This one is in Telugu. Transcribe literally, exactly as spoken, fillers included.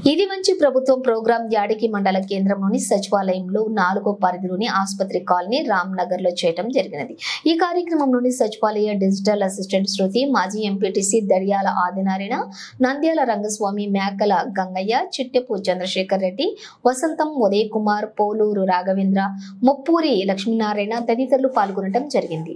ఇది మంచి ప్రభుత్వం ప్రోగ్రాం యాడికి మండల కేంద్రంలోని సచివాలయంలో నాలుగో పరిధిలోని ఆసుపత్రి కాలనీ రామ్ నగర్ లో చేయడం జరిగినది. ఈ కార్యక్రమంలోని సచివాలయ డిజిటల్ అసిస్టెంట్ శృతి, మాజీ ఎంపీటీసీ దడియాల ఆదినారాయణ, నంద్యాల రంగస్వామి, మేకల గంగయ్య, చిట్టెపు చంద్రశేఖర్ రెడ్డి, వసంతం, ఉదయ్ కుమార్, పోలూరు రాఘవేంద్ర, ముప్పూరి లక్ష్మీనారాయణ తదితరులు పాల్గొనడం జరిగింది.